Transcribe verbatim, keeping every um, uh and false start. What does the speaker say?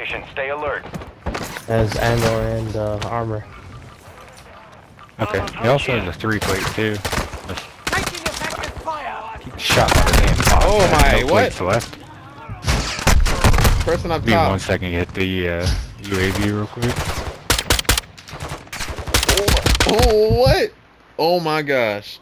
location. Stay alert. Has ammo and uh, armor. Okay. He also has a three plate too. Taking effective fire. He shot by the damn box. Oh my, no what? plates left. Person up Give me one top. second to hit the uh, U A V real quick. Oh, oh, what? Oh my gosh.